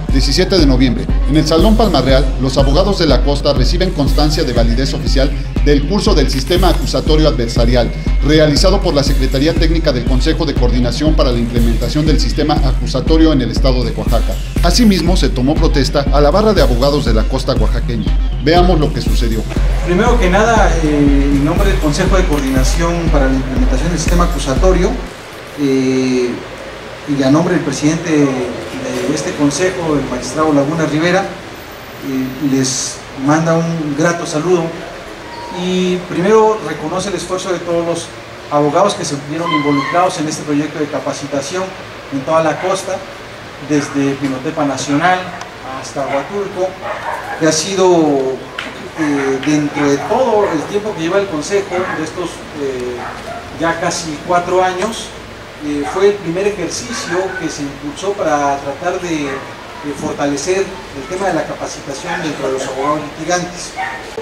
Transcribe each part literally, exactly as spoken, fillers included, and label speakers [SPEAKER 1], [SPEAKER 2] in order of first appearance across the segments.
[SPEAKER 1] diecisiete de noviembre. En el Salón Palmarreal, los abogados de la Costa reciben constancia de validez oficial del curso del Sistema Acusatorio Adversarial, realizado por la Secretaría Técnica del Consejo de Coordinación para la implementación del Sistema Acusatorio en el Estado de Oaxaca. Asimismo, se tomó protesta a la barra de abogados de la Costa oaxaqueña. Veamos lo que sucedió.
[SPEAKER 2] Primero que nada, eh, en nombre del Consejo de Coordinación para la implementación del Sistema Acusatorio, eh, y a nombre del presidente de este consejo, el magistrado Laguna Rivera, eh, les manda un grato saludo y primero reconoce el esfuerzo de todos los abogados que se vieron involucrados en este proyecto de capacitación en toda la costa, desde Pinotepa Nacional hasta Huatulco, que ha sido eh, dentro de todo el tiempo que lleva el consejo, de estos eh, ya casi cuatro años, Eh, fue el primer ejercicio que se impulsó para tratar de, de fortalecer el tema de la capacitación dentro de los abogados litigantes.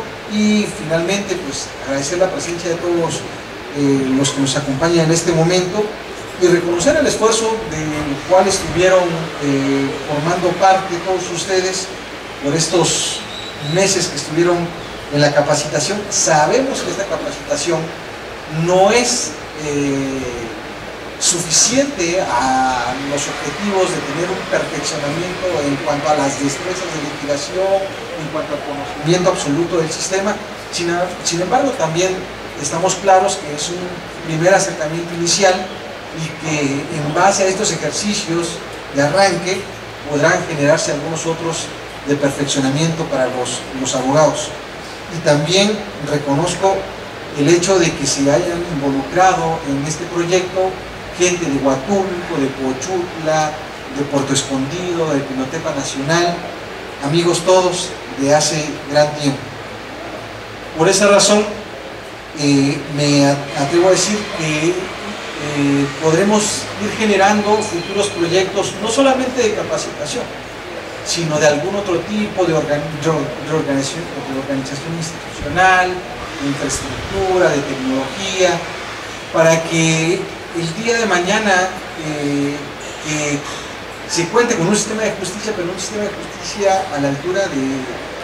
[SPEAKER 2] Y finalmente, pues agradecer la presencia de todos eh, los que nos acompañan en este momento y reconocer el esfuerzo del cual estuvieron eh, formando parte todos ustedes por estos meses que estuvieron en la capacitación. Sabemos que esta capacitación no es eh, suficiente a los objetivos de tener un perfeccionamiento en cuanto a las destrezas de litigación, en cuanto al conocimiento absoluto del sistema. Sin, sin embargo, también estamos claros que es un primer acercamiento inicial y que en base a estos ejercicios de arranque podrán generarse algunos otros de perfeccionamiento para los, los abogados. Y también reconozco el hecho de que se hayan involucrado en este proyecto gente de Huatulco, de Pochutla, de Puerto Escondido, de Pinotepa Nacional, amigos todos de hace gran tiempo. Por esa razón, eh, me atrevo a decir que eh, podremos ir generando futuros proyectos, no solamente de capacitación, sino de algún otro tipo de, organ de, organización, de organización institucional, de infraestructura, de tecnología, para que el día de mañana eh, eh, se cuente con un sistema de justicia, pero un sistema de justicia a la altura de,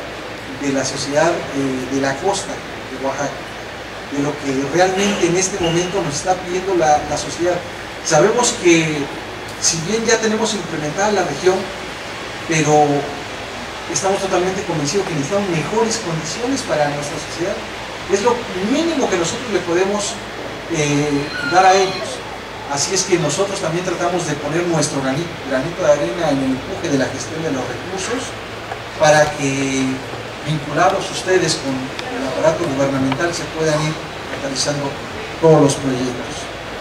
[SPEAKER 2] de la sociedad eh, de la costa de Oaxaca, de lo que realmente en este momento nos está pidiendo la, la sociedad. Sabemos que si bien ya tenemos implementada la región, pero estamos totalmente convencidos que necesitamos mejores condiciones para nuestra sociedad. Es lo mínimo que nosotros le podemos eh, dar a ellos. Así es que nosotros también tratamos de poner nuestro granito, granito de arena en el empuje de la gestión de los recursos para que, vinculados ustedes con el aparato gubernamental, se puedan ir realizando todos los proyectos.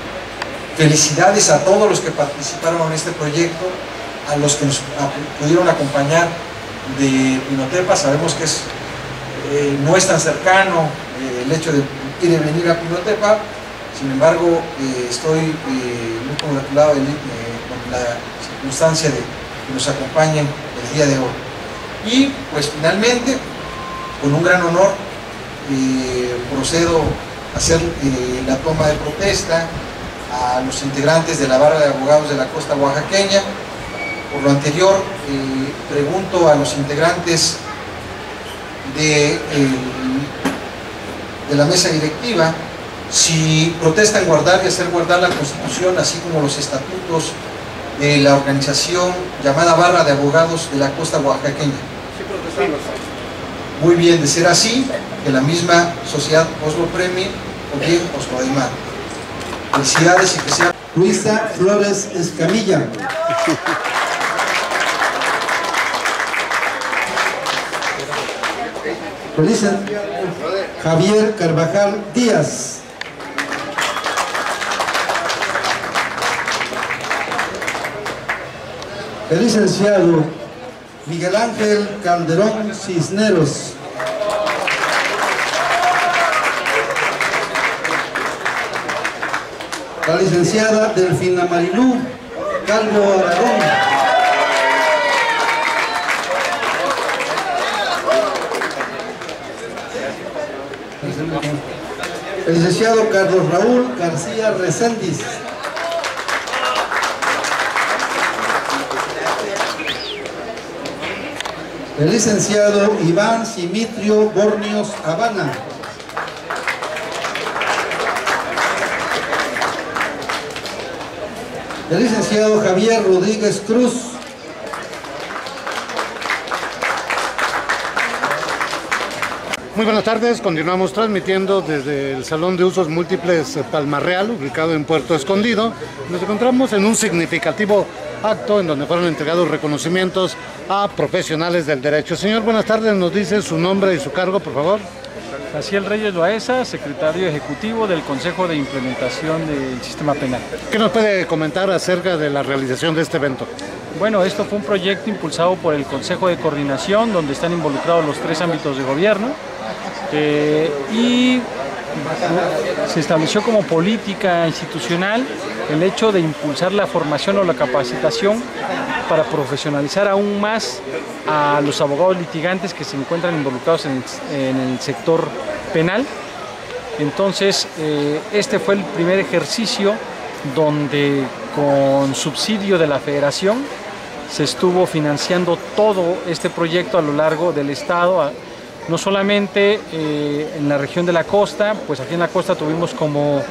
[SPEAKER 2] Felicidades a todos los que participaron en este proyecto, a los que nos pudieron acompañar de Pinotepa. Sabemos que es, eh, no es tan cercano eh, el hecho de ir y venir a Pinotepa. Sin embargo, eh, estoy eh, muy congratulado de, eh, con la circunstancia de que nos acompañen el día de hoy. Y pues finalmente, con un gran honor, eh, procedo a hacer eh, la toma de protesta a los integrantes de la barra de abogados de la costa oaxaqueña. Por lo anterior, eh, pregunto a los integrantes de, eh, de la mesa directiva si protestan guardar y hacer guardar la Constitución, así como los estatutos de la organización llamada Barra de Abogados de la Costa Oaxaqueña.
[SPEAKER 3] Sí, protestamos.
[SPEAKER 2] Muy bien, de ser así, que la misma sociedad os lo premie o bien os lo demande. Felicidades y que sea...
[SPEAKER 4] Luisa Flores Escamilla. Realiza Javier Carvajal Díaz. El licenciado Miguel Ángel Calderón Cisneros. La licenciada Delfina Marilú Calvo Aragón. El licenciado Carlos Raúl García Reséndiz. el licenciado Iván Simitrio Bornios Habana. El licenciado Javier Rodríguez Cruz.
[SPEAKER 3] Muy buenas tardes, continuamos transmitiendo desde el Salón de Usos Múltiples Palmarreal, ubicado en Puerto Escondido. Nos encontramos en un significativo acto en donde fueron entregados reconocimientos a profesionales del derecho. Señor, buenas tardes, nos dice su nombre y su cargo, por favor.
[SPEAKER 5] Jaciel Reyes Loaesa, secretario ejecutivo del Consejo de Implementación del Sistema Penal.
[SPEAKER 3] ¿Qué nos puede comentar acerca de la realización de este evento?
[SPEAKER 5] Bueno, esto fue un proyecto impulsado por el Consejo de Coordinación, donde están involucrados los tres ámbitos de gobierno, eh, y se estableció como política institucional el hecho de impulsar la formación o la capacitación para profesionalizar aún más a los abogados litigantes que se encuentran involucrados en el, en el sector penal. Entonces, eh, este fue el primer ejercicio donde con subsidio de la Federación se estuvo financiando todo este proyecto a lo largo del estado, no solamente eh, en la región de la costa, pues aquí en la costa tuvimos como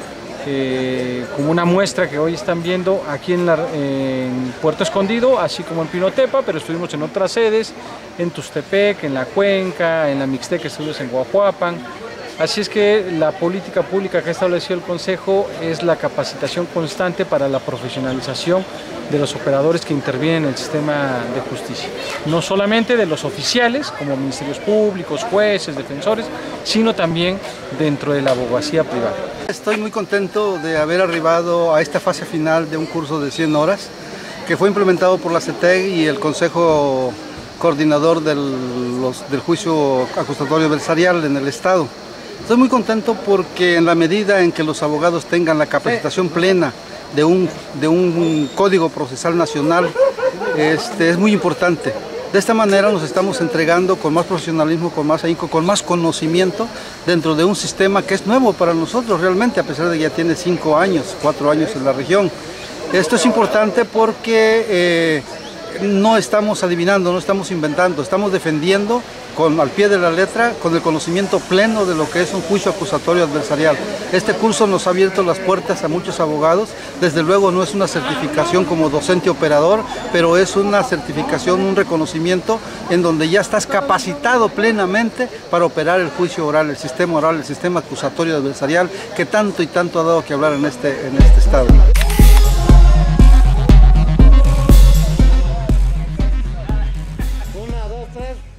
[SPEAKER 5] Eh, como una muestra que hoy están viendo aquí en, la, en Puerto Escondido, así como en Pinotepa, pero estuvimos en otras sedes, en Tustepec, en la Cuenca, en la Mixteca, estuvimos en Guajuapan. Así es que la política pública que ha establecido el Consejo es la capacitación constante para la profesionalización de los operadores que intervienen en el sistema de justicia. No solamente de los oficiales, como ministerios públicos, jueces, defensores, sino también dentro de la abogacía privada.
[SPEAKER 6] Estoy muy contento de haber arribado a esta fase final de un curso de cien horas que fue implementado por la CETEG y el Consejo Coordinador del, los, del Juicio Acusatorio Adversarial en el Estado. Estoy muy contento porque en la medida en que los abogados tengan la capacitación plena de un, de un código procesal nacional, este, es muy importante. De esta manera nos estamos entregando con más profesionalismo, con más ahínco, con más conocimiento dentro de un sistema que es nuevo para nosotros realmente, a pesar de que ya tiene cinco años, cuatro años en la región. Esto es importante porque eh, no estamos adivinando, no estamos inventando, estamos defendiendo con, al pie de la letra, con el conocimiento pleno de lo que es un juicio acusatorio adversarial. Este curso nos ha abierto las puertas a muchos abogados. Desde luego no es una certificación como docente operador, pero es una certificación, un reconocimiento en donde ya estás capacitado plenamente para operar el juicio oral, el sistema oral, el sistema acusatorio adversarial, que tanto y tanto ha dado que hablar en este, en este estado.
[SPEAKER 3] Una, dos, tres.